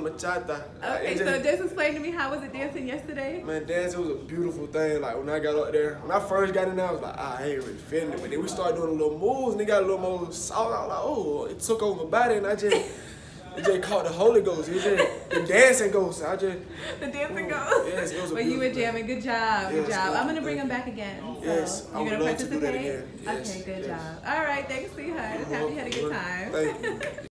Bachata. Okay, so just explain to me, how was it dancing yesterday? Man, dancing was a beautiful thing. Like, when I got up there, when I first got in there, I was like, I ain't really feeling it. But then we started doing a little moves, and they got a little more salt. I was like, oh, it took over my body, and it just caught the Holy Ghost. The dancing ghost. The dancing ghost? Yes, it was a But you were jamming. Good job. Good job. I'm going to bring him back again. So Yes, I would love to do that again. Yes, Okay, good yes. job. All right, thanks, sweetheart. Happy you had a good time. Thank you.